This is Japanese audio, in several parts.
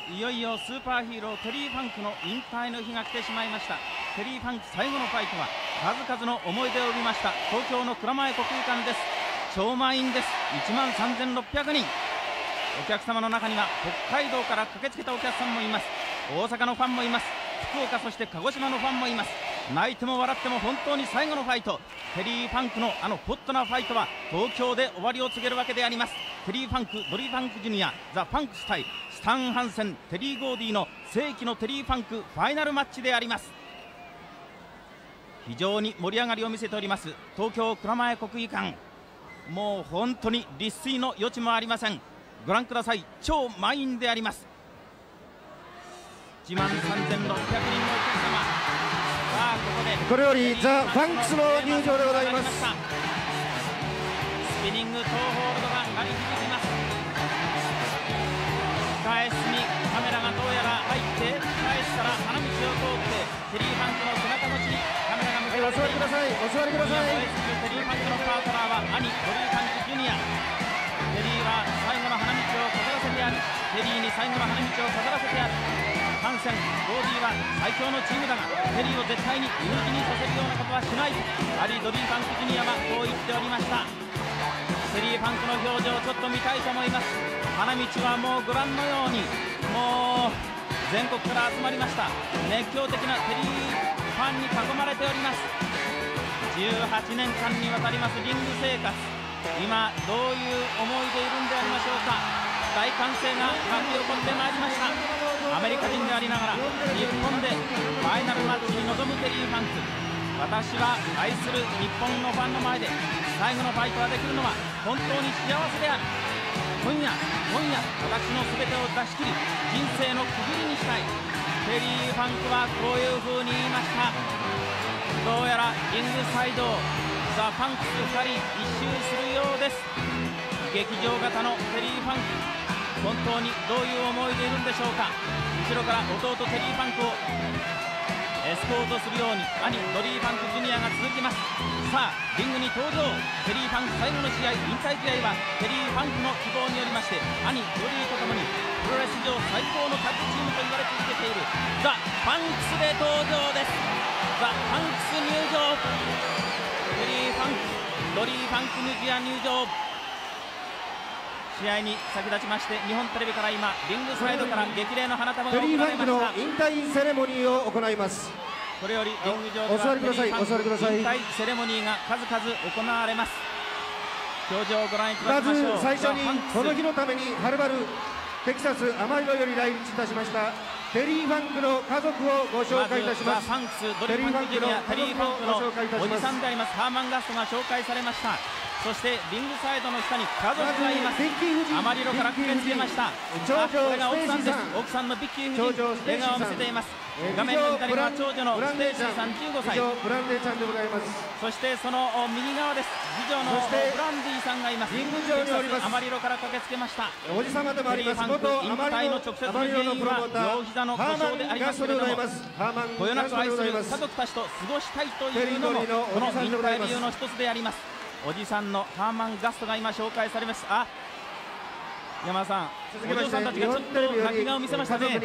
いよいよスーパーヒーローテリー・ファンクの引退の日が来てしまいました。テリー・ファンク最後のファイトは数々の思い出を生みました東京の蔵前国技館です。超満員です。13,600人。お客様の中には北海道から駆けつけたお客さんもいます。大阪のファンもいます。福岡、そして鹿児島のファンもいます。泣いても笑っても本当に最後のファイト、テリー・ファンクのあのホットなファイトは東京で終わりを告げるわけであります。テリー・ファンク、ドリー・ファンク・ジュニア、ザ・ファンクス対スタン・ハンセン、テリー・ゴーディの世紀のテリー・ファンクファイナルマッチであります。非常に盛り上がりを見せております東京蔵前国技館、もう本当に立水の余地もありません。ご覧ください、超満員であります。13,600人のお客様。さあここでこれよりザ・ファンクスの入場でございます。 スピニングトーホールドが鳴り響きます。控え室にカメラがどうやら入って、控え室から花道を通ってテリー・ファンクの背中越しにカメラが向けられています。 お座りください、お座りください。 テリー・ファンクのパートナーは兄ドリー・ファンク・ジュニア。テリーは最後の花道を飾らせてある。テリーに最後の花道を飾らせてある。ハンセン、ゴーディは最強のチームだがテリーを絶対に犬死にさせるようなことはしない。兄ドリー・ファンク・ジュニアはこう言っておりました。テリー・ファンクの表情をちょっと見たいと思います。花道はもうご覧のようにもう全国から集まりました。熱狂的なテリーファンに囲まれております。18年間にわたりますリング生活、今どういう思いでいるんでありましょうか。大歓声が巻き起こってまいりました。アメリカ人でありながら日本でファイナルマッチに臨むテリー・ファンク。私は愛する日本のファンの前で最後のファイトができるのは本当に幸せである。今夜私の全てを出し切り人生の区切りにしたい。テリー・ファンクはこういう風に言いました。どうやらリングサイドをザ・ファンクス2人一周するようです。劇場型のテリー・ファンク、本当にどういう思いでいるんでしょうか。後ろから弟テリー・ファンクをエスコートするように兄ドリー・ファンク・ジュニアが続きます。さあリングに登場。テリー・ファンク最後の試合、引退試合はテリー・ファンクの希望によりまして兄ドリーとともにプロレス上最高のタッグチームと言われ続けているザ・ファンクスで登場です。ザ・ファンクス入場。テリー・ファンク、ドリー・ファンク・ジュニア入場。試合に先立ちまして日本テレビから今リングサイドから激励の花束が送られました。 テリー・ファンクの引退セレモニーを行います。 これよりリング上ではお座りください、お座りください。 引退セレモニーが数々行われます。表情をご覧いただまきましょう。 ず最初にこの日のためにはるばるテキサスアマリロより来日いたしましたテリー・ファンクの家族をご紹介いたします。 ファンクス、ドリー・ファンク・ジュニア、テリー・ファンクのおじさんでありますハーマン・ガストが紹介されました。そしてリングサイドの下に家族がいます。アマリロから駆けつけました。これが奥さんです。奥さんのビッキー夫人、笑顔を見せています。画面の左側、長女のステイシーさん15歳。 ブランデーちゃんでございます。 そしてその右側です。次女のブランディさんがいます。 リング上におります。 アマリロから駆けつけました。 おじさまでもあります元引退の直接の原因は両膝の故障でありますけれども、こよなく愛する家族たちと過ごしたいというのもこの引退理由の一つであります。おじさんのハーマン・ガストが今紹介されます。あ、山田さん、お嬢さんたちがちょっと泣き顔を見せましたね。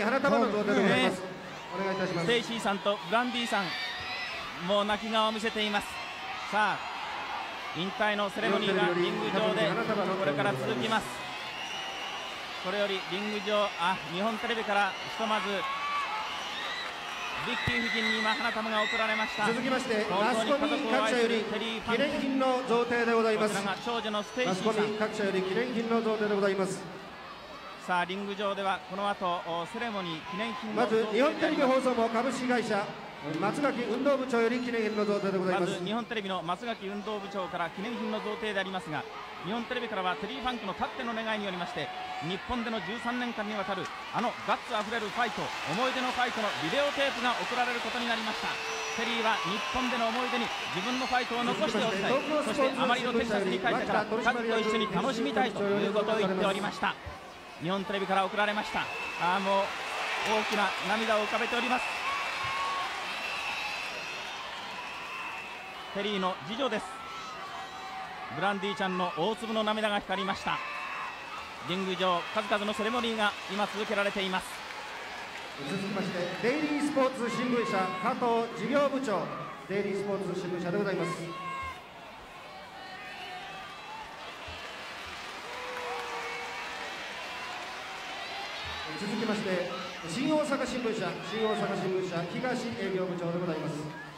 ステイシーさんとブランディさんもう泣き顔を見せています。さあ引退のセレモニーがリング上でこれから続きます。これよりリング上、日本テレビからひとまずビッキー夫人に今花束が贈られました。 続きましてマスコミ各社より記念品の贈呈でございます。 こちらが長女のステイシーさん。 マスコミ各社より記念品の贈呈でございます。 さあリング上ではこの後セレモニー記念品のまず日本テレビ放送も株式会社松垣運動部長より記念品の贈呈でございます。 まず日本テレビの松垣運動部長から記念品の贈呈でありますが、日本テレビからはテリー・ファンクのたっての願いによりまして日本での13年間にわたるあのガッツあふれるファイト、思い出のファイトのビデオテープが送られることになりました。テリーは日本での思い出に自分のファイトを残しておきたい、そしてあまりのテキサスに帰ってから家族と一緒に楽しみたいということを言っておりました。日本テレビから送られました。もう大きな涙を浮かべております。テリーの次女です。ブランディちゃんの大粒の涙が光りました。リング上数々のセレモニーが今続けられています。 続きましてデイリースポーツ新聞社加藤事業部長、デイリースポーツ新聞社でございます。続きまして新大阪新聞社東営業部長でございます。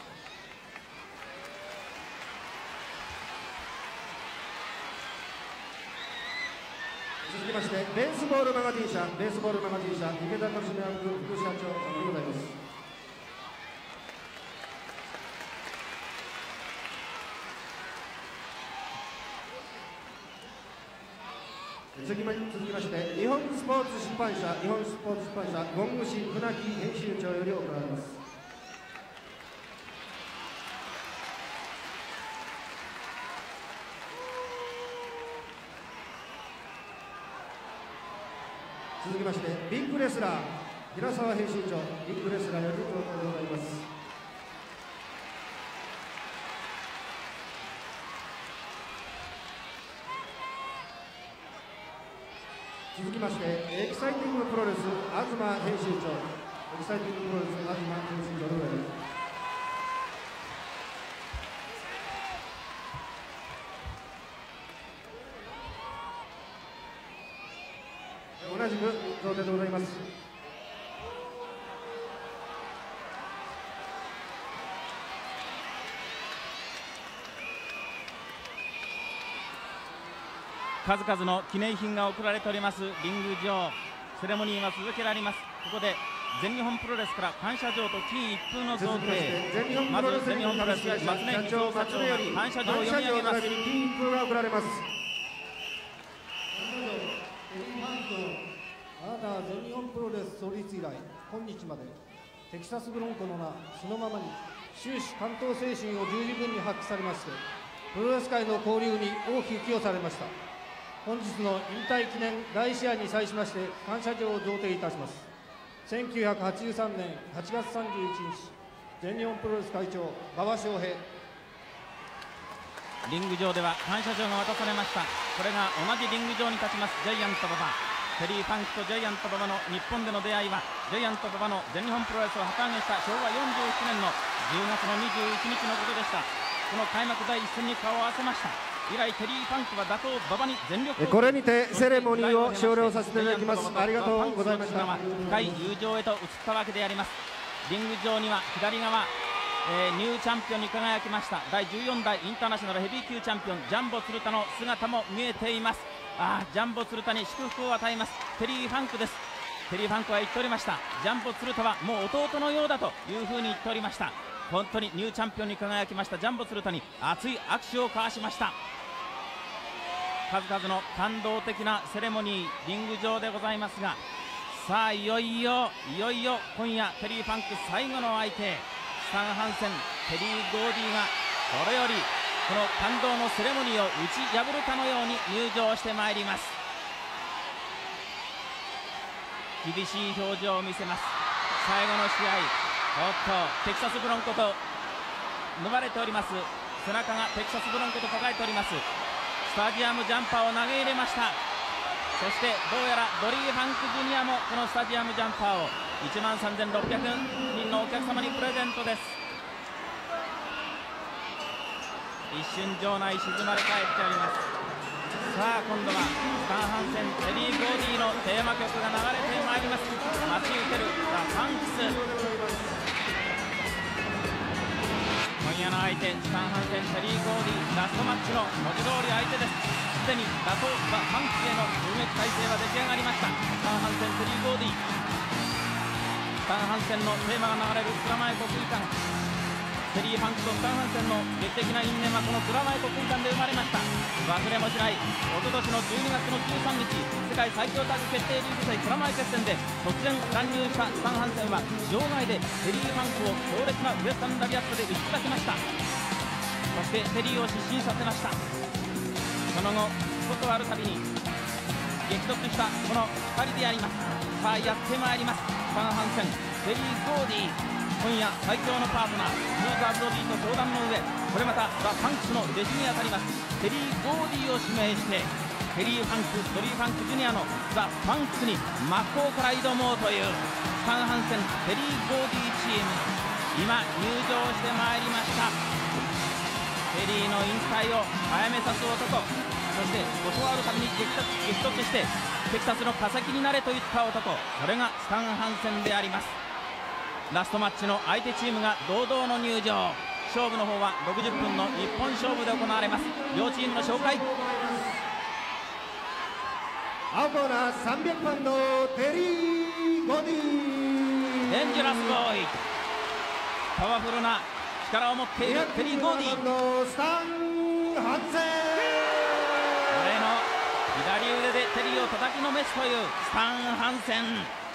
続きましてベースボールマガジン社池田利明副社長でございます。続きまして日本スポーツ出版社ゴング氏船木編集長より行われます。続きましてビッグレスラー平沢編集長、ビッグレスラーより登場でございます。続きましてエキサイティングプロレス東編集長、エキサイティングプロレス東編集長でございます。同じく贈呈でございます。 数々の記念品が贈られておりますリング上、セレモニーは続けられます。ここで全日本プロレスから感謝状と金一封の贈呈、まず全日本プロレス松根光雄社長が感謝状を読み上げます。 金一封が贈られます。 あなたは全日本プロレス創立以来今日までテキサスブロンコの名そのままに終始関東精神を十二分に発揮されまして、プロレス界の交流に大きく寄与されました。本日の引退記念第1試合に際しまして感謝状を贈呈いたします。1983年8月31日全日本プロレス会長馬場翔平。 リング上では感謝状が渡されました。これが同じリング上に立ちますジャイアント馬場、テリー・ファンクとジャイアント馬場の日本での出会いはジャイアント馬場の全日本プロレスを旗揚げした昭和47年の10月の21日のことでした。この開幕第一戦に顔を合わせました。以来テリー・ファンクは打倒馬場に全力を、 これにてセレモニーを終了させていただきます。ありがとうございました。 深い友情へと移ったわけであります。リング上には左側、ニューチャンピオンに輝きました第14代インターナショナルヘビー級チャンピオンジャンボ鶴田の姿も見えています。ジャンボ鶴田に祝福を与えますテリー・ファンクです。テリー・ファンクは言っておりました。ジャンボ鶴田はもう弟のようだというふうに言っておりました。本当にニューチャンピオンに輝きましたジャンボ鶴田に熱い握手を交わしました。数々の感動的なセレモニーリング上でございますが、さあいよいよ今夜テリー・ファンク最後の相手スタン・ハンセン、テリー・ゴーディがこれよりこの感動のセレモニーを打ち破るかのように入場してまいります。厳しい表情を見せます。最後の試合、テキサスブロンコと呼ばれております背中がテキサスブロンコと書かれておりますスタジアムジャンパーを投げ入れました。そしてどうやらドリー・ファンクジュニアもこのスタジアムジャンパーを13,600人のお客様にプレゼントです。一瞬場内静まり返っております。さあ今度はスタン・ハンセン、テリー・ゴーディのテーマ曲が流れてまいります。待ち受けるザ・ファンクス。今夜の相手スタン・ハンセン、テリー・ゴーディラストマッチの文字通り相手です。すでに打倒ザ・ファンクスへの攻撃体制は出来上がりました。スタン・ハンセン、テリー・ゴーディ、スタン・ハンセンのテーマが流れる蔵前国技館、テリー・ファンクとスタン・ハンセンの劇的な因縁はこの蔵前国技館で生まれました。忘れもしないおととしの12月の13日世界最強タッグ決定リーグ祭蔵前決戦で突然乱入したスタン・ハンセンは場外でテリー・ファンクを強烈なウエスタンラリアットで打ち砕きました。そしてテリーを失神させました。その後ことあるたびに激突したこの2人であります。さあやってまいります。スタン・ハンセン、テリー・ゴーディ、今夜最強のパートナーユーザーズ・ロディと相談の上、これまたザ・ファンクスの弟子にあたりますテリー・ゴーディを指名してテリー・ファンク、ドリー・ファンク・ジュニアのザ・ファンクスに真っ向から挑もうというスタン・ハンセン、テリー・ゴーディチーム、今入場してまいりました。テリーの引退を早めさす男、そして断るために激突してテキサスの化石になれと言った男、それがスタン・ハンセンであります。ラストマッチの相手チームが堂々の入場。勝負の方は60分の一本勝負で行われます。両チームの紹介。 青コーナー300番のテリー・ゴディ、 デンジャラスボーイ、パワフルな力を持っているテリー・ゴーディ、 297番のスタン・ハンセン、 俺の左腕でテリーを叩きのめすというスタン・ハンセン。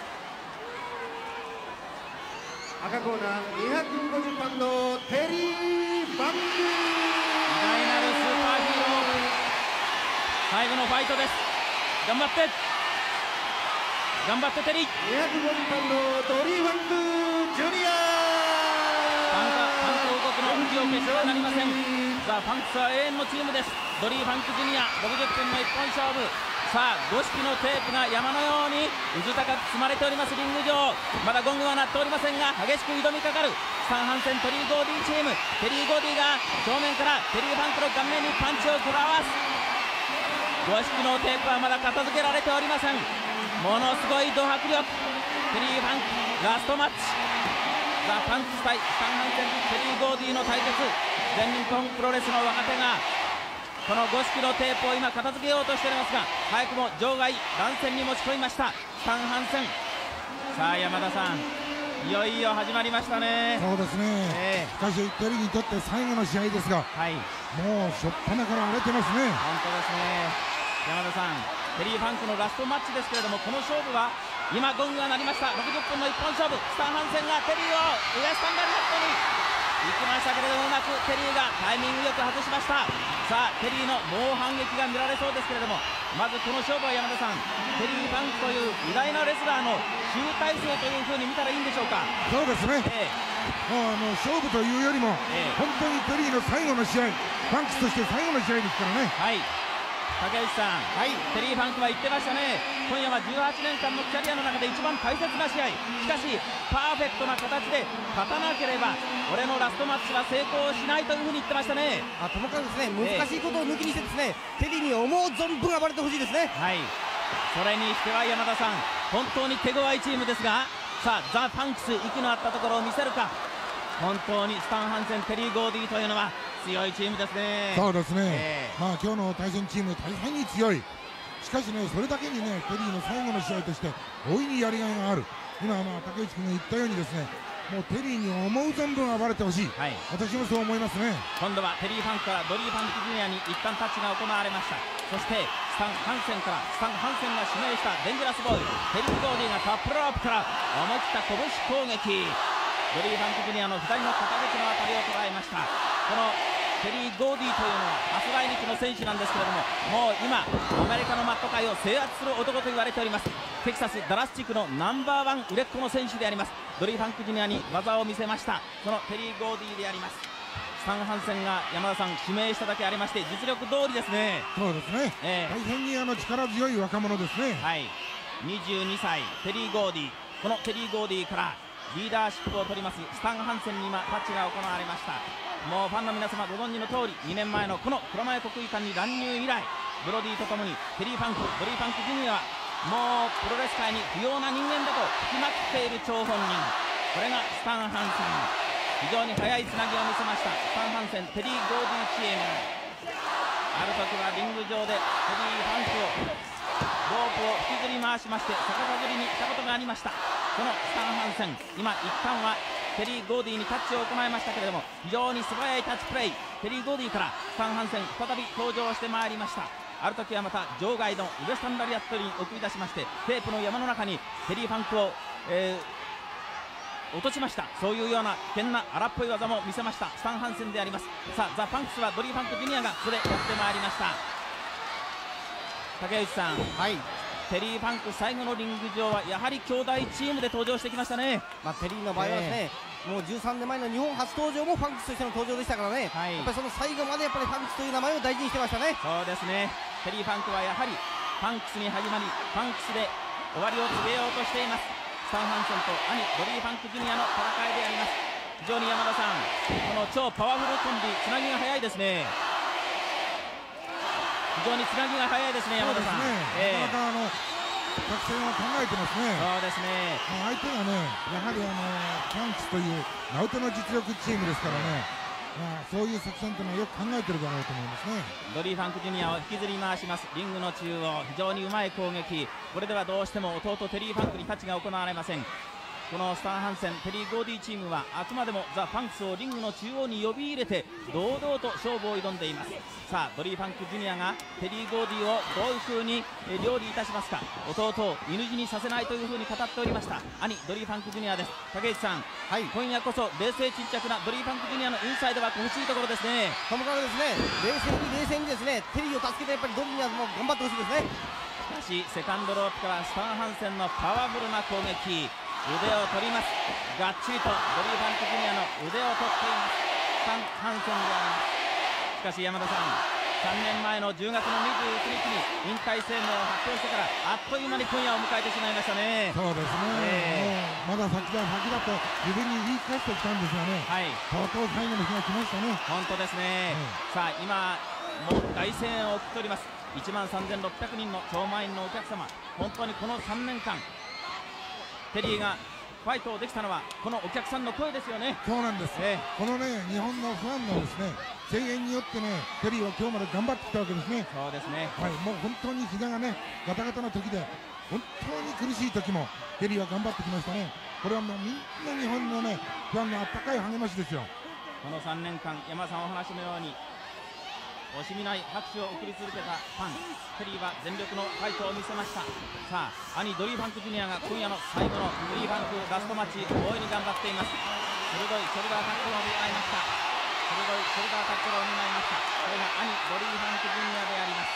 赤コーナー250番のテリー・バング、 偉大なるスーパーヒーロー、最後のファイトです。頑張って頑張ってテリー。 250番のドリー・ファンク・ジュニア、 関東国の武器を消してはなりません。ザ・ファンクスは永遠のチームです。ドリー・ファンク・ジュニア60分の一本勝負。さあ5色のテープが山のようにうず高く積まれておりますリング上。まだゴングは鳴っておりませんが激しく挑みかかるスタン・ハンセン、トリー・ゴーディチーム。テリー・ゴーディが正面からテリー・ファンクの顔面にパンチを食らわす。5色のテープはまだ片付けられておりません。ものすごいド迫力。テリー・ファンクラストマッチ、ザ・ファンクス対スタン・ハンセン、テリー・ゴーディの対決。全日本プロレスの若手がこの5色のテープを今片付けようとしておりますが、早くも場外乱戦に持ち込みましたスタン・ハンセン。さあ山田さん、いよいよ始まりましたね。 そうですね、しかしテリーにとって最後の試合ですが、 はい、 もう初っ端から荒れてますね。 本当ですね。山田さん、テリー・ファンクのラストマッチですけれども、この勝負は今ゴングが鳴りました。60分の一本勝負、スタン・ハンセンがテリーをウエスタンバリネットに行きましたけれども、うまくテリーがタイミングよく外しました。さあテリーの猛反撃が見られそうですけれども、まずこの勝負は山田さん、テリー・ファンクという偉大なレスラーの集大成というふうに見たらいいんでしょうか。 そうですね、もう勝負というよりも、本当にテリーの最後の試合、ファンクスとして最後の試合ですからね。 はい、竹内さん、テリー・ファンクは言ってましたね。今夜は18年間のキャリアの中で一番大切な試合、しかしパーフェクトな形で勝たなければ俺のラストマッチは成功しないというふうに言ってましたね。 ともかくですね、難しいことを抜きにしてですね、テリーに思う存分暴れてほしいですね。 はい、それにしては山田さん、本当に手強いチームですが、さあザ・ファンクス、息の合ったところを見せるか。本当にスタン・ハンセン、テリー・ゴーディというのは強いチームですね。 そうですね、今日の対戦チーム大変に強い。しかしね、それだけにね、テリーの最後の試合として大いにやりがいがある。今竹内君が言ったようにですね、もうテリーに思う存分暴れてほしい、私もそう思いますね。 今度はテリー・ファンクからドリー・ファンク・ジュニアに一旦タッチが行われました。そしてスタン・ハンセンからスタン・ハンセンが指名したデンジャラスボーイ、テリー・ゴーディがタップロープから思い切った拳攻撃。ドリー・ファンク・ジュニアの左の肩口のあたりを捉えました。このテリー・ゴーディというのは初来日の選手なんですけれども、もう今アメリカのマット界を制圧する男と言われております。テキサス・ダラス地区のナンバーワン売れっ子の選手であります。ドリー・ファンク・ジュニアに技を見せましたそのテリー・ゴーディであります。スタン・ハンセンが山田さん指名しただけありまして実力通りですね。 そうですね、大変に力強い若者ですね。 はい、22歳テリー・ゴーディ、このテリー・ゴーディからリーダーシップを取りますスタン・ハンセンに今タッチが行われました。もうファンの皆様ご存知の通り、2年前のこの蔵前国技館に乱入以来、ブロディとともにテリー・ファンク、ドリー・ファンク・ジュニアはもうプロレス界に不要な人間だと吹きまくっている張本人、これがスタン・ハンセン。非常に速いつなぎを見せましたスタン・ハンセン、テリー・ゴーディチーム。ある時はリング上でテリー・ファンクをロープを引きずり回しまして逆さずりにしたことがありました。このスタン・ハンセン、今一旦はテリー・ゴーディにタッチを行いましたけれども、非常に素早いタッチプレイ、テリー・ゴーディからスタン・ハンセン再び登場してまいりました。ある時はまた場外のウエスタンラリアットに送り出しまして、テープの山の中にテリー・ファンクを、落としました。そういうような危険な荒っぽい技も見せましたスタン・ハンセンであります。さあザ・ファンクスはドリー・ファンク・ジュニアがそれやってまいりました。竹内さん、 テリー・ファンク最後のリング上はやはり兄弟チームで登場してきましたね。 テリーの場合はですね、もう13年前の日本初登場もファンクスとしての登場でしたからね、 はい、 やっぱりその最後までやっぱりファンクスという名前を大事にしてましたね。 そうですね、テリー・ファンクはやはりファンクスに始まりファンクスで終わりを告げようとしています。スタン・ハンセンと兄ドリー・ファンクジュニアの戦いであります。非常に山田さん、この超パワフルコンビ、つなぎが早いですね。非常につなぎが早いですね、山田さん。 なかなか作戦を考えてますね。 そうですね。 相手がね、やはりファンクスというナウトの実力チームですからね、そういう作戦というのはよく考えてるだろうと思いますね。 ドリー・ファンクジュニアを引きずり回します。リングの中央、非常にうまい攻撃。これではどうしても弟テリー・ファンクにタッチが行われません。このスタン・ハンセン、テリー・ゴーディチームはあくまでもザ・ファンクスをリングの中央に呼び入れて堂々と勝負を挑んでいます。さあドリー・ファンクジュニアがテリー・ゴーディをどういう風に料理いたしますか。弟を犬死にさせないという風に語っておりました兄ドリー・ファンクジュニアです。竹内さん、今夜こそ冷静沈着なドリー・ファンクジュニアのインサイドバック欲しいところですね。 そのからですね、冷静にですね、テリーを助けてやっぱりドリーにはもう頑張ってほしいですね。 しかしセカンドロープからスタン・ハンセンのパワフルな攻撃、腕を取ります。がっちりとドリー・ファンクジュニアの腕を取っていますスタン・ハンセンであります。しかし山田さん、3年前の10月の21日に引退声明を発表してからあっという間に今夜を迎えてしまいましたね。 そうですね、もうまだ先だと自分に言い返してきたんですがね、とうとう最後の日が来ましたね。 本当ですね、さあ今もう大声援を送っております。13,600人の超満員のお客様、本当にこの3年間テリーがファイトをできたのはこのお客さんの声ですよね。 そうなんです、このね日本のファンのですね声援によってねテリーは今日まで頑張ってきたわけですね。 そうですね、 もう本当に膝がねガタガタの時で本当に苦しい時もテリーは頑張ってきましたね。これはもうみんな日本のねファンのあったかい励ましですよ。 この3年間山田さんお話のように惜しみない拍手を送り続けたファン、テリーは全力のファイトを見せました。さあ兄ドリー・ファンクジュニアが今夜の最後のドリー・ファンクラストマッチ大いに頑張っています。鋭いショルダータックルを見合いました。鋭いショルダータックルを見舞いました。これが兄ドリー・ファンクジュニアであります。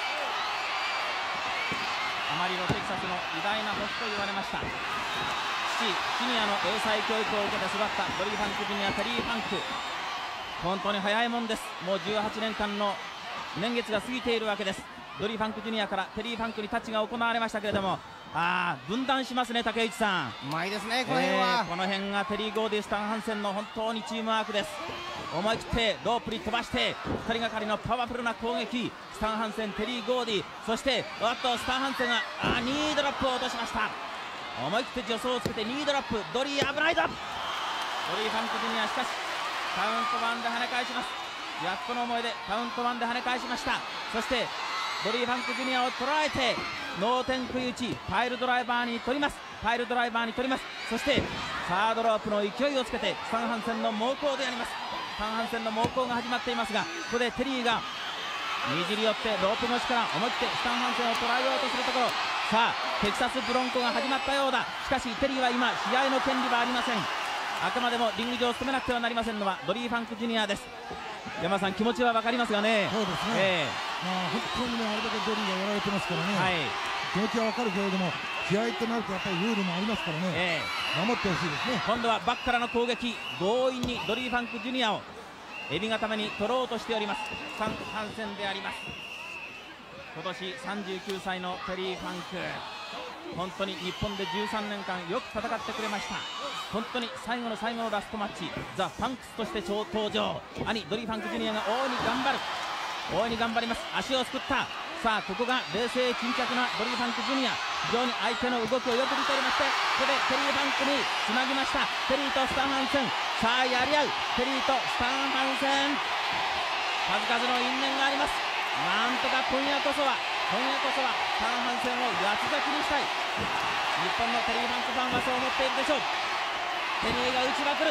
アマリロ・テキサスの偉大な星と言われました。父シニアの英才教育を受けて育ったドリー・ファンクジュニア、テリー・ファンク、本当に早いもんです。もう18年間の年月が過ぎているわけです。ドリー・ファンクジュニアからテリー・ファンクにタッチが行われましたけれども、分断しますね竹内さん。 うまいですねこの辺は、 この辺がテリー・ゴーディ、スタン・ハンセンの本当にチームワークです。思い切ってロープに飛ばして2人がかりのパワフルな攻撃、スタン・ハンセン、テリー・ゴーディ、そしてスタン・ハンセンが2ドロップを落としました。思い切って助走をつけて2ドロップ、ドリー危ないぞ。ドリー・ファンクジュニア、しかしカウント1で跳ね返します。やっとの思いでカウント1で跳ね返しました。そしてドリー・ファンクジュニアを捉えて脳天食い打ち、パイルドライバーに取ります。そしてサードロープの勢いをつけてスタン・ハンセンの猛攻であります。スタン・ハンセンの猛攻が始まっていますが、ここでテリーがにじり寄ってロープ越しから思い切ってスタン・ハンセンを捉えようとするところ、さあテキサスブロンコが始まったようだ。しかしテリーは今試合の権利はありません。あくまでもリング上を務めなくてはなりませんのはドリー・ファンクジュニアです。山田さん、気持ちは分かりますよね。 そうですね、本当にねあれだけドリーがやられてますからね、気持ちは分かるけれども試合となるとやっぱりルールもありますからね、守ってほしいですね。 今度はバックからの攻撃、強引にドリー・ファンクジュニアをエビ固めに取ろうとしておりますスタン・ハンセンであります。今年39歳のテリー・ファンク、本当に日本で13年間よく戦ってくれました。本当に最後の最後のラストマッチ、ザ・ファンクスとして登場、兄ドリー・ファンクジュニアが大いに頑張ります。足をすくった。さあここが冷静沈着なドリー・ファンクジュニア、非常に相手の動きをよく見ておりまして、ここでテリー・ファンクにつなぎました。テリーとスタン・ハンセン、さあやり合うテリーとスタン・ハンセン、数々の因縁があります。なんとか今夜こそはスタン・ハンセンを八つ咲きにしたい。日本のテリー・ファンクファンはそう思っているでしょう。テリーが打ちまくる、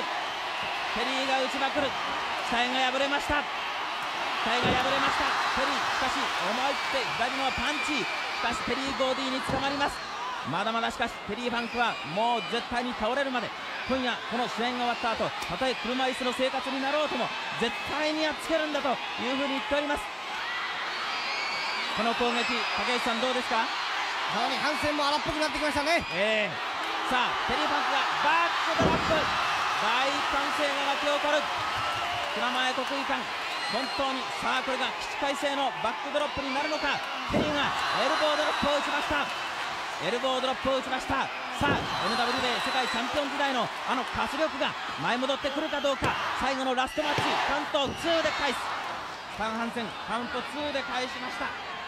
期待が破れました。テリー、しかし思い切って左のパンチ、しかしテリー・ゴーディに捕まります。まだまだしかしテリー・ファンクはもう絶対に倒れるまで、今夜この試合が終わった後、たとえ車椅子の生活になろうとも絶対にやっつけるんだというふうに言っております。この攻撃、竹内さんどうですか。 かなりハンセンも荒っぽくなってきましたね。 さあテリー・ファンクがバックドロップ、大歓声が沸き起こる蔵前国技館。本当にさあこれが起死回生のバックドロップになるのか。テリーがエルボードロップを打ちました。エルボードロップを打ちました。さあ NWA 世界チャンピオン時代のあの活力が前戻ってくるかどうか。最後のラストマッチカウント2で返す。スタンハンセンカウント2で返しました。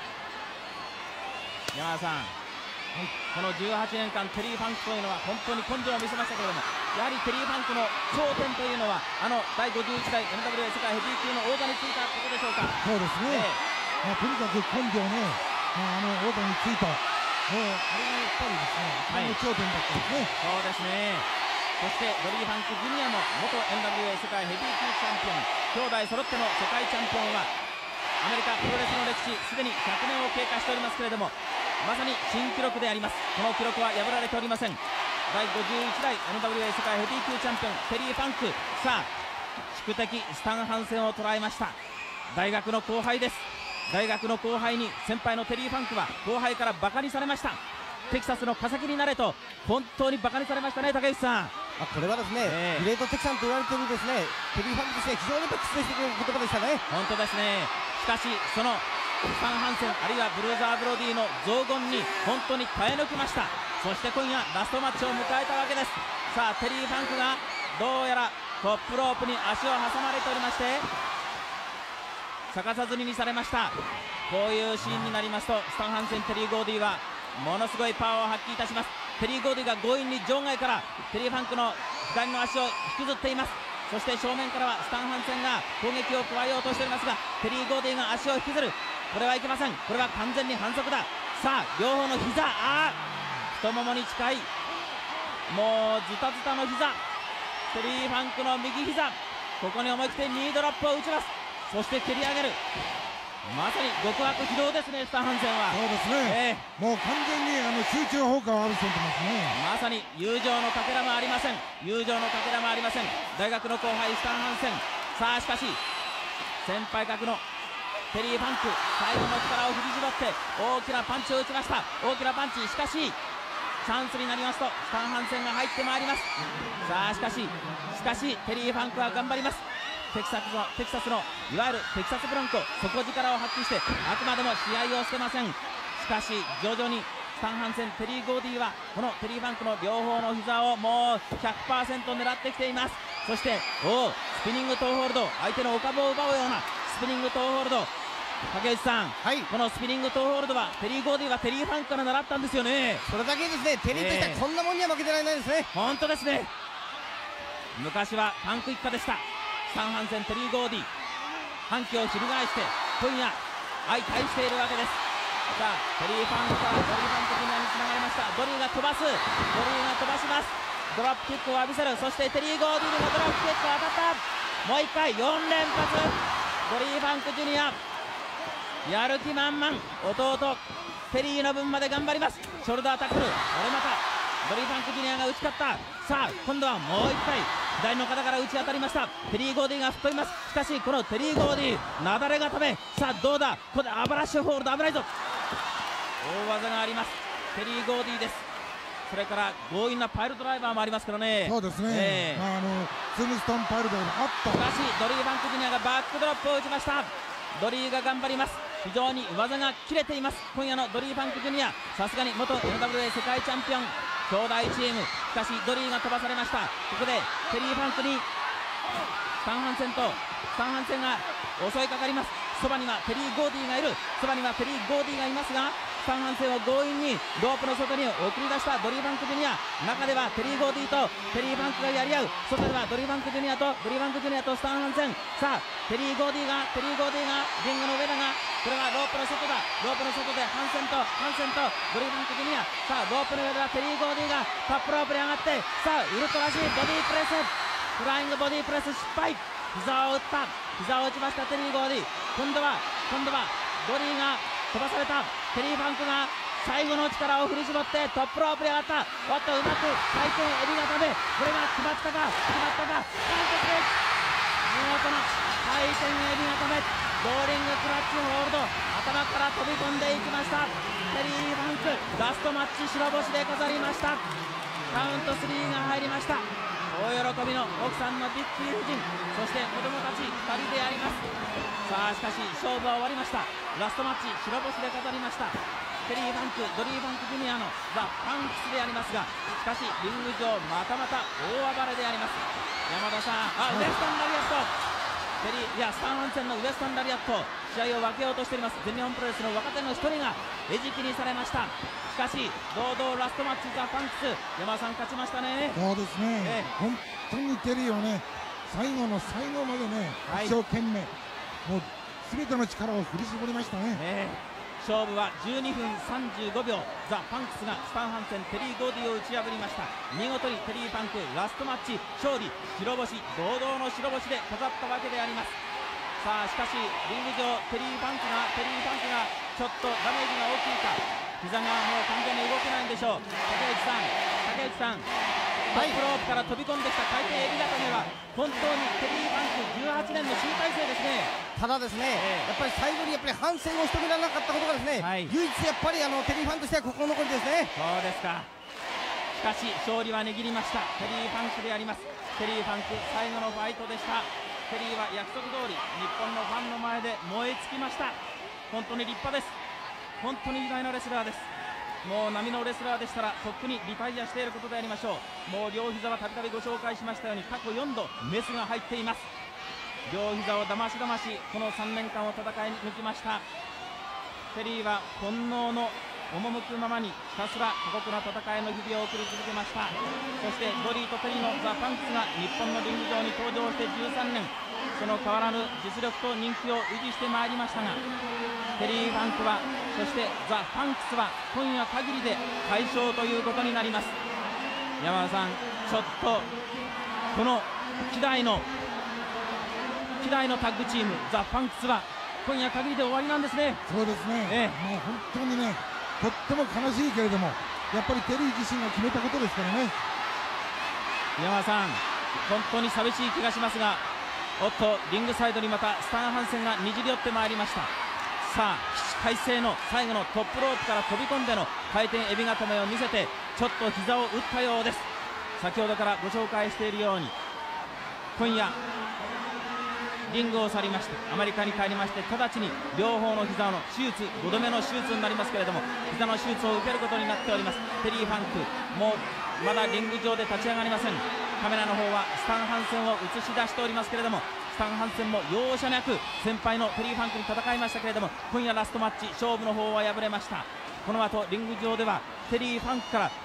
山田さん、この18年間テリー・ファンクというのは本当に根性を見せましたけれども、やはりテリー・ファンクの頂点というのはあの第51代 NWA 世界ヘビー級の王座についたことでしょうか。 そうですね、とにかく根性ね、王座についた、あれがやっぱりですね、頂点だったんですね。 そうですね。そしてドリー・ファンクジュニアも元 NWA 世界ヘビー級チャンピオン、兄弟揃っての世界チャンピオンはアメリカプロレスの歴史すでに100年を経過しておりますけれども、まさに新記録であります。この記録は破られておりません。第51代 NWA 世界ヘビー級チャンピオンテリー・ファンク、さあ宿敵スタンハンセンを捉えました。大学の後輩です。大学の後輩に先輩のテリー・ファンクは後輩からバカにされました。テキサスの化石になれと本当にバカにされましたね。竹内さん、 これはですね、グレートテキサンと言われているですねテリー・ファンクとして非常に失礼してくる言葉でしたね。 本当ですね。しかしそのスタンハンセンあるいはブルーザー・ブロディの雑言に本当に耐え抜きました。そして今夜ラストマッチを迎えたわけです。さあテリー・ファンクがどうやらトップロープに足を挟まれておりまして、逆さずりにされました。こういうシーンになりますとスタンハンセン、テリー・ゴーディはものすごいパワーを発揮いたします。テリー・ゴーディが強引に場外からテリー・ファンクの左の足を引きずっています。そして正面からはスタンハンセンが攻撃を加えようとしておりますが、テリー・ゴーディが足を引きずる。これはいけません。これは完全に反則だ。さあ両方の膝、太ももに近いもうズタズタの膝、テリー・ファンクの右膝、ここに思い切ってニードロップを打ちます。そして蹴り上げる。まさに極悪非道ですね、スタンハンセンは。 そうですね、もう完全に集中砲火を浴びせてますね。 まさに友情のかけらもありません。友情のかけらもありません。大学の後輩スタンハンセン、さあしかし先輩格のテリー・ファンク、最後の力を振り絞って大きなパンチを打ちました。大きなパンチ、しかしチャンスになりますとスタンハンセンが入ってまいります。さあしかしテリー・ファンクは頑張ります。テキサスのいわゆるテキサスブロンコ、底力を発揮してあくまでも試合をしてません。しかし徐々にスタンハンセン、テリー・ゴーディはこのテリー・ファンクの両方の膝をもう 100% 狙ってきています。そしてスピニングトーホールド、相手のお株を奪うようなスピニングトーホールド。竹内さん、このスピニングトーホールドはテリー・ゴーディはテリー・ファンクから習ったんですよね。 それだけですね、テリーとしてはこんなもんには負けてられないですね。 本当ですね。昔はファンク一家でした。スタンハンセン、テリー・ゴーディ、反旗を翻して今夜相対しているわけです。さあテリー・ファンクからドリー・ファンクジュニアにつながりました。ドリーが飛ばす、ドリーが飛ばします。ドロップキックを浴びせる。そしてテリー・ゴーディにもドロップキックが当たった。もう一回4連発。ドリー・ファンクジュニアやる気満々。弟テリーの分まで頑張ります。ショルダータックル、これまたドリー・ファンクジュニアが打ち勝った。さあ今度はもう一回左の肩から打ち当たりました。テリー・ゴーディが吹っ飛びます。しかしこのテリー・ゴーディなだれがため、さあどうだ、ここでアバラッシュホールド危ないぞ。大技があります、テリー・ゴーディです。それから強引なパイルドライバーもありますからね。 そうですね、ツームストーンパイルドライバーあった。 しかしドリー・ファンクジュニアがバックドロップを打ちました。ドリーが頑張ります。非常に技が切れています今夜のドリー・ファンクジュニア。さすがに元 NWA 世界チャンピオン兄弟チーム。しかしドリーが飛ばされました。ここでテリー・ファンクにスタンハンセンが襲いかかります。そばにはテリー・ゴーディがいる。そばにはテリー・ゴーディがいますが、スタンハンセンを強引にロープの外に送り出したドリー・ファンクジュニア。中ではテリー・ゴーディとテリー・ファンクがやり合う。外ではドリー・ファンクジュニアとスタンハンセン。さあテリー・ゴーディがリングの上だが、これはロープの外だ。ロープの外でハンセンとドリー・ファンクジュニア。さあロープの上ではテリー・ゴーディがタップロープに上がって、さあウルトラ G ボディープレス、フライングボディープレス失敗。膝を打ちましたテリー・ゴーディ。今度はドリーが飛ばされた。テリー・ファンクが最後の力を振り絞ってトップロープに上がった。おっとうまく回転エビがため、これが決まったか。韓国です。見事な回転エビ固め、ローリングクラッチホールド、頭から飛び込んでいきました。テリー・ファンク、ラストマッチ白星で飾りました。カウント3が入りました。大喜びの奥さんのビッキー夫人、そして子供たち2人であります。さあしかし勝負は終わりました。ラストマッチ白星で飾りました。テリー・ファンク、ドリー・ファンクジュニアのザ・パンクスでありますが、しかしリング上またまた大暴れであります。山田さん、ウエスタンラリアット、スタンハンセンのウエスタンラリアット、試合を分けようとしております。全日本プロレスの若手の一人が餌食にされました。しかし堂々ラストマッチザ・パンクス、山田さん勝ちましたね。 そうですね、本当にテリーをね、最後の最後までね、一生懸命、もう全ての力を振り絞りましたね。 勝負は12分35秒、ザ・パンクスがスタンハンセン、テリー・ゴーディを打ち破りました。見事にテリー・パンクラストマッチ勝利、白星、堂々の白星で飾ったわけであります。さあしかしリング上テリー・パンクがちょっとダメージが大きいか、膝がもう完全に動けないんでしょう。竹内さん、トップロープから飛び込んできた回転エビ固めは本当にテリー・パンク18年の新体制ですね。 ただですね、やっぱり最後に反戦を仕留められなかったことがですね、唯一やっぱりテリーファンとしては心残りですね。 そうですか。しかし勝利は握りましたテリー・ファンクであります。テリー・ファンク最後のファイトでした。テリーは約束通り日本のファンの前で燃え尽きました。本当に立派です。本当に偉大なレスラーです。もう波のレスラーでしたらとっくにリタイアしていることでありましょう。もう両膝はたびたびご紹介しましたように過去4度メスが入っています。両膝をだましだましこの3年間を戦い抜きました。テリーは本能の赴くままにひたすら過酷な戦いの日々を送り続けました。そしてドリーとテリーのザ・パンクスが日本のリング上に登場して13年、その変わらぬ実力と人気を維持してまいりましたが、テリー・ファンクはそしてザ・パンクスは今夜限りで解消ということになります。山田さん、ちょっとこの希代のタッグチームザ・パンクスは今夜限りで終わりなんですね。 そうですね、もう本当にね、とっても悲しいけれども、やっぱりテリー自身が決めたことですからね。 山田さん、本当に寂しい気がしますが、おっとリングサイドにまたスタンハンセンがにじり寄ってまいりました。さあ起死回生の最後のトップロープから飛び込んでの回転エビ固めを見せて、ちょっと膝を打ったようです。先ほどからご紹介しているように今夜リングを去りましてアメリカに帰りまして、直ちに両方の膝の手術、5度目の手術になりますけれども、膝の手術を受けることになっております。テリー・ファンクもうまだリング上で立ち上がりません。カメラの方はスタンハンセンを映し出しておりますけれども、スタンハンセンも容赦なく先輩のテリー・ファンクに戦いましたけれども、今夜ラストマッチ勝負の方は敗れました。この後リング上ではテリー・ファンクから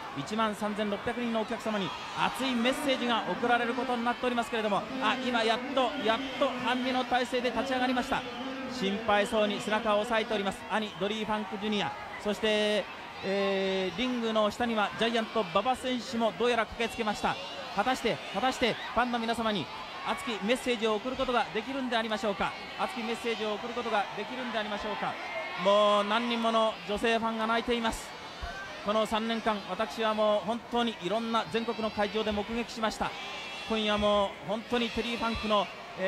13,600人のお客様に熱いメッセージが送られることになっておりますけれども、今やっと半身の体勢で立ち上がりました。心配そうに背中を押さえております兄ドリー・ファンクジュニア、そして、リングの下にはジャイアント馬場選手もどうやら駆けつけました。果たしてファンの皆様に熱きメッセージを送ることができるんでありましょうか。熱きメッセージを送ることができるんでありましょうか。もう何人もの女性ファンが泣いています。この3年間私はもう本当にいろんな全国の会場で目撃しました。今夜も本当にテリー・ファンクの、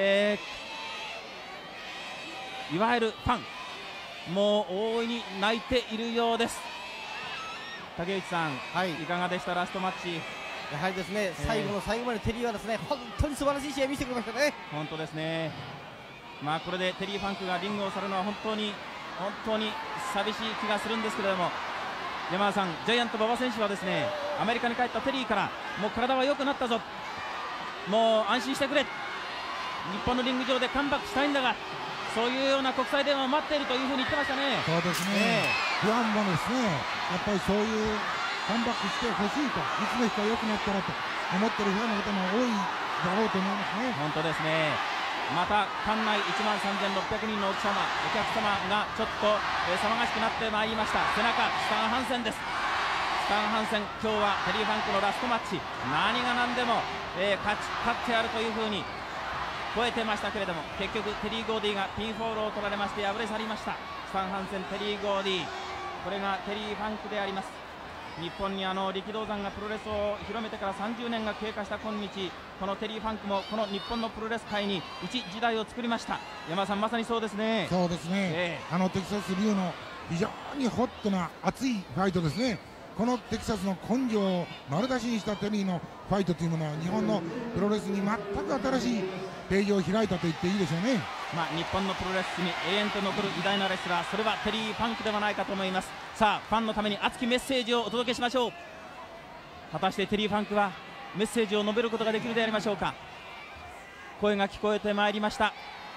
いわゆるファンもう大いに泣いているようです。竹内さん、いかがでしたラストマッチ。 やはりですね、最後の最後までテリーはですね、本当に素晴らしい試合を見せてくれましたね。 本当ですね。これでテリー・ファンクがリングを去るのは本当に寂しい気がするんですけれども、山田さん、ジャイアント馬場選手はですね、アメリカに帰ったテリーからもう体は良くなったぞ、もう安心してくれ、日本のリング上でカムバックしたいんだが、そういうような国際電話を待っているというふうに言ってましたね。 そうですね、ファンもですね、やっぱりそういうカムバックしてほしいと、いつの日か良くなったらと思っているファンの方も多いだろうと思いますね。 本当ですね。また館内13,600人のお客様がちょっと騒がしくなってまいりました。背中スタンハンセンです。スタンハンセン、今日はテリー・ファンクのラストマッチ、何が何でも、勝ってやるというふうに超えてましたけれども、結局テリー・ゴーディがピンフォールを取られまして敗れ去りました。スタンハンセン、テリー・ゴーディ、これがテリー・ファンクであります。 日本に力道山がプロレスを広めてから30年が経過した今日、このテリー・ファンクもこの日本のプロレス界に一時代を作りました。山田さん、まさにそうですね。 そうですね、テキサス流の非常にホットな熱いファイトですね。このテキサスの根性を丸出しにしたテリーのファイトというものは日本のプロレスに全く新しいページを開いたと言っていいでしょうね。 日本のプロレスに永遠と残る偉大なレスラー、それはテリー・ファンクではないかと思います。さあ、ファンのために熱きメッセージをお届けしましょう。果たしてテリー・ファンクはメッセージを述べることができるでありましょうか。声が聞こえてまいりました。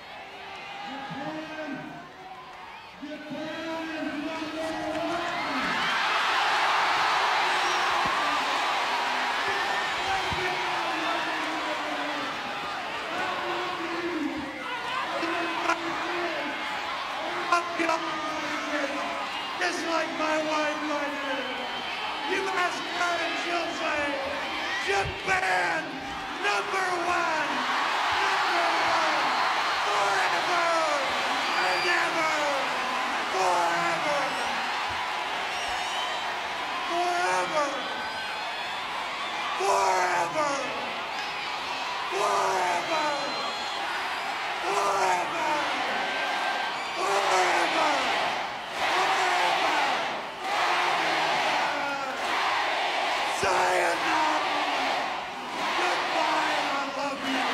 Just like my wife might do. You ask her and she'll say, Japan, number one, forever and ever, forever, forever, forever, forever, forever, forever. Sayonara! Goodbye, I love you!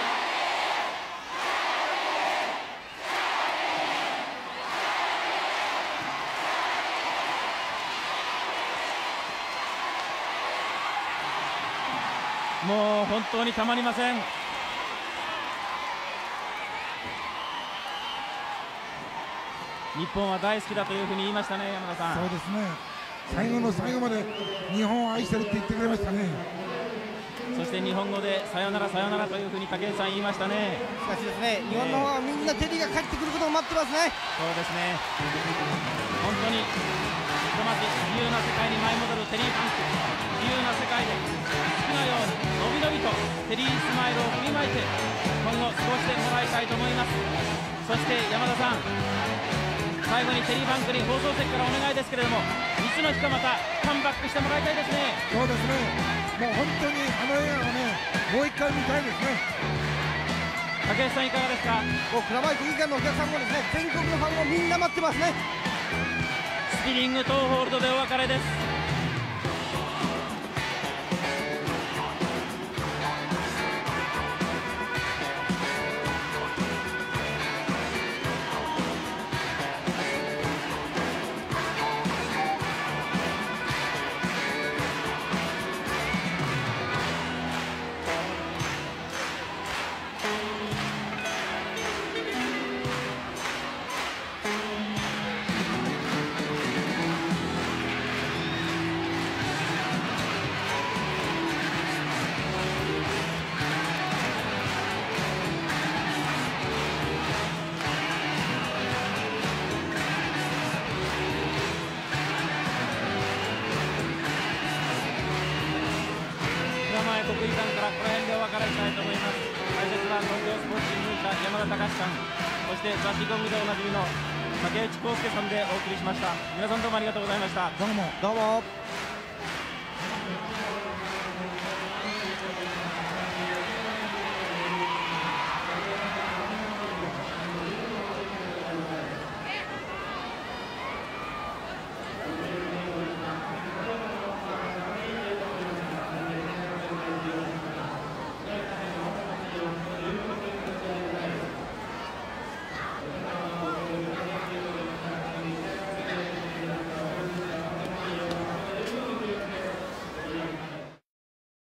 もう本当にたまりません。日本は大好きだというふうに言いましたね、山田さん。 そうですね、最後の最後まで日本を愛してるって言ってくれましたね。 そして日本語でさよならさよならというふうに武井さん言いましたね。 しかしですね、日本の方はみんなテリーが帰ってくることを待ってますね。 そうですね、本当にひとまず自由な世界に舞い戻るテリー・ファンク、自由な世界で好きなようにのびのびとテリースマイルを振りまいて今後過ごしてもらいたいと思います。そして山田さん、最後にテリー・ファンクに放送席からお願いですけれども、いつの日かまたカムバックしてもらいたいですね。 そうですね、もう本当にあの映画をね、もう一回見たいですね。 武井さんいかがですか。 もう蔵前国技館のお客さんもですね、全国のファンもみんな待ってますね。 スピリングトーホールドでお別れです。国技館からこの辺でお別れしたいと思います。解説は東京スポーツ新聞社山田隆さん、そして雑誌ゴングでおなじみの竹内康介さんでお送りしました。皆さんどうもありがとうございました。 どうも。 どうも。